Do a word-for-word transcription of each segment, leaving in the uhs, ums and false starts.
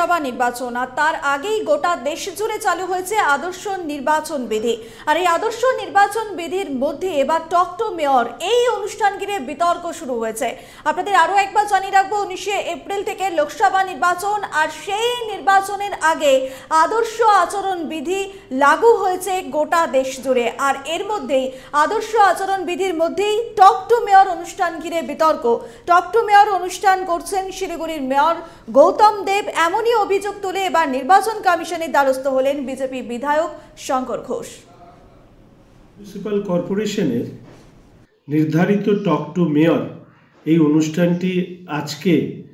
লোকসভা নির্বাচন, আর তার আগেই গোটা দেশ জুড়ে চালু হয়েছে আদর্শ নির্বাচন বিধি। আর এই আদর্শ নির্বাচন বিধির মধ্যে এবার টক টু মেয়র এই অনুষ্ঠান ঘিরে বিতর্ক শুরু হয়েছে। আপনাদের আরো একবার জানিয়ে রাখবো, উনিশে এপ্রিল থেকে লোকসভা নির্বাচন, আর সেই নির্বাচনের আগে আদর্শ আচরণ বিধি লাগু হয়েছে গোটা দেশ জুড়ে। আর এর মধ্যেই আদর্শ আচরণ বিধির মধ্যেই টক টু মেয়র অনুষ্ঠান ঘিরে বিতর্ক। টক টু মেয়র অনুষ্ঠান করছেন শিলিগুড়ির মেয়র গৌতম দেব। এমনই অভিযোগ তুলে এবার নির্বাচন কমিশনের দ্বারস্থ হলেন বিজেপি বিধায়ক শঙ্কর ঘোষ। মিউনিসিপ্যাল কর্পোরেশনের নির্ধারিত টক টু মেয়র এই অনুষ্ঠানটি আজকে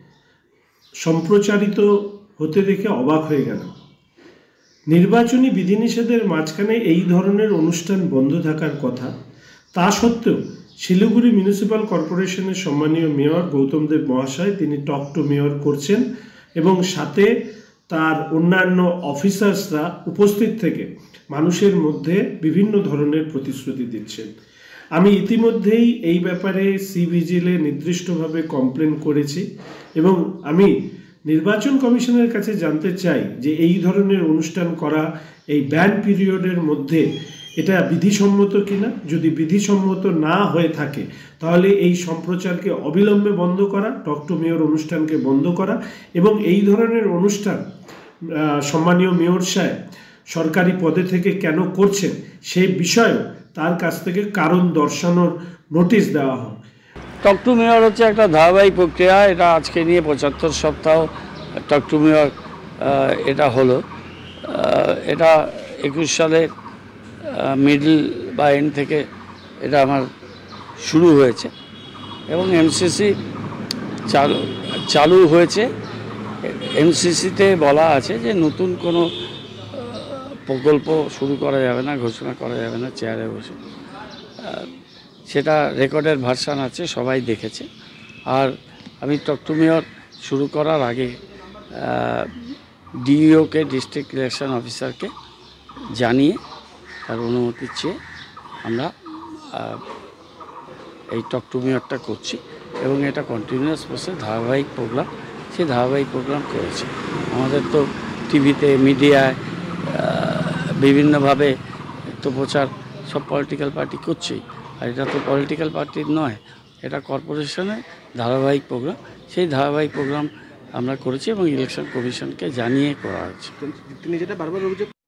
সম্প্রচারিত হতে দেখে অবাক হয়ে গেল। নির্বাচনী বিধিনিষেধের মাঝখানে এই ধরনের অনুষ্ঠান বন্ধ থাকার কথা, তা সত্ত্বেও শিলিগুড়ি মিউনিসিপ্যাল কর্পোরেশনের সম্মানীয় মেয়র গৌতম দেব মহাশয় তিনি টক টু মেয়র করছেন এবং সাথে তার অন্যান্য অফিসার্সরা উপস্থিত থেকে মানুষের মধ্যে বিভিন্ন ধরনের প্রতিশ্রুতি দিচ্ছেন। আমি ইতিমধ্যেই এই ব্যাপারে সি ভিজিলে নির্দিষ্টভাবে কমপ্লেন করেছি এবং আমি নির্বাচন কমিশনের কাছে জানতে চাই যে এই ধরনের অনুষ্ঠান করা এই ব্যান পিরিয়ডের মধ্যে এটা বিধিসম্মত কিনা। যদি বিধিসম্মত না হয়ে থাকে তাহলে এই সম্প্রচারকে অবিলম্বে বন্ধ করা, টক টু মেয়র অনুষ্ঠানকে বন্ধ করা এবং এই ধরনের অনুষ্ঠান সম্মানীয় মেয়র সাহেব সরকারি পদে থেকে কেন করছেন সেই বিষয়েও তার কাছ থেকে কারণ দর্শানোর নোটিশ দেওয়া হয়। টক টু মেয়র হচ্ছে একটা ধারাবাহিক প্রক্রিয়া। এটা আজকে নিয়ে পঁচাত্তর সপ্তাহ টক টু মেয়র এটা হলো। এটা একুশ সালের মিডল বা এন্ড থেকে এটা আমার শুরু হয়েছে এবং এমসিসি চালু চালু হয়েছে। এমসিসিতে বলা আছে যে নতুন কোনো প্রকল্প শুরু করা যাবে না, ঘোষণা করা যাবে না চেয়ারে বসে। সেটা রেকর্ডের ভার্সান আছে, সবাই দেখেছে। আর আমি টক টু মেয়র শুরু করার আগে ডিইওকে, ডিস্ট্রিক্ট ইলেকশন অফিসারকে জানিয়ে তার অনুমতি চেয়ে আমরা এই টক টু মেয়রটা করছি এবং এটা কন্টিনিউয়াস প্রসেস, ধারাবাহিক প্রোগ্রাম। সেই ধারাবাহিক প্রোগ্রাম করেছি। আমাদের তো টিভিতে, মিডিয়ায় বিভিন্নভাবে তো প্রচার সব পলিটিক্যাল পার্টি করছেই। আর এটা তো পলিটিক্যাল পার্টির নয়, এটা কর্পোরেশনের ধারাবাহিক প্রোগ্রাম। সেই ধারাবাহিক প্রোগ্রাম আমরা করেছি এবং ইলেকশন কমিশনকে জানিয়ে করা হয়েছে। তিনি যেটা বারবার অভিযোগ